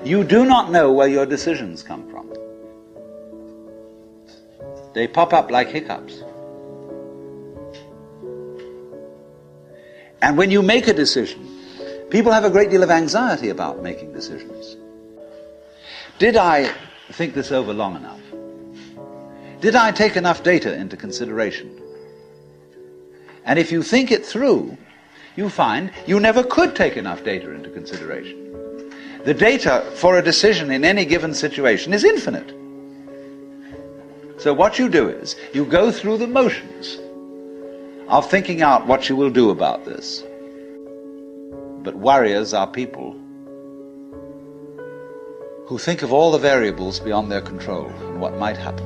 You do not know where your decisions come from. They pop up like hiccups. And when you make a decision, people have a great deal of anxiety about making decisions. Did I think this over long enough? Did I take enough data into consideration? And if you think it through, you find you never could take enough data into consideration. The data for a decision in any given situation is infinite. So what you do is, you go through the motions of thinking out what you will do about this. But warriors are people who think of all the variables beyond their control and what might happen.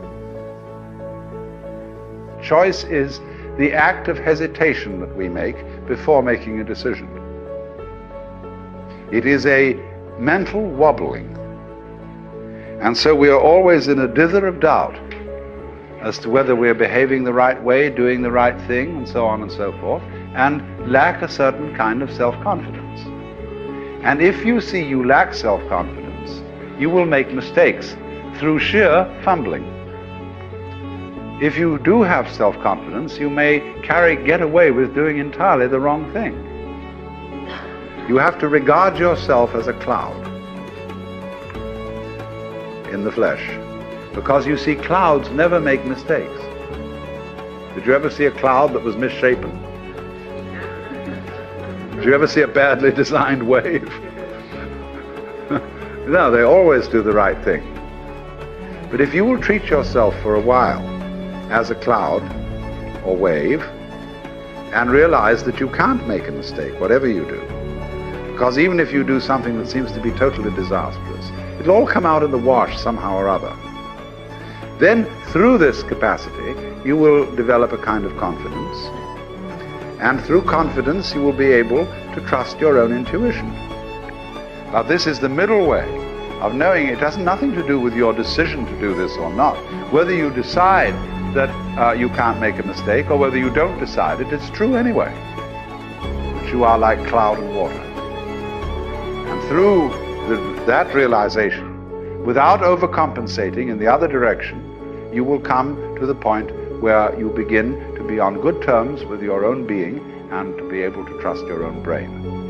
Choice is the act of hesitation that we make before making a decision. It is a mental wobbling. And so we are always in a dither of doubt as to whether we're behaving the right way, doing the right thing, and so on and so forth, and lack a certain kind of self-confidence. And if you see you lack self-confidence, you will make mistakes through sheer fumbling. If you do have self-confidence, you may get away with doing entirely the wrong thing. You have to regard yourself as a cloud in the flesh, because you see, clouds never make mistakes. Did you ever see a cloud that was misshapen? Did you ever see a badly designed wave? No, they always do the right thing. But if you will treat yourself for a while as a cloud or wave and realize that you can't make a mistake, whatever you do, because even if you do something that seems to be totally disastrous, it'll all come out in the wash somehow or other. Then, through this capacity, you will develop a kind of confidence. And through confidence, you will be able to trust your own intuition. Now, this is the middle way of knowing it has nothing to do with your decision to do this or not. Whether you decide that you can't make a mistake or whether you don't decide it, it's true anyway. That you are like cloud and water. And through that realization, without overcompensating in the other direction, you will come to the point where you begin to be on good terms with your own being and to be able to trust your own brain.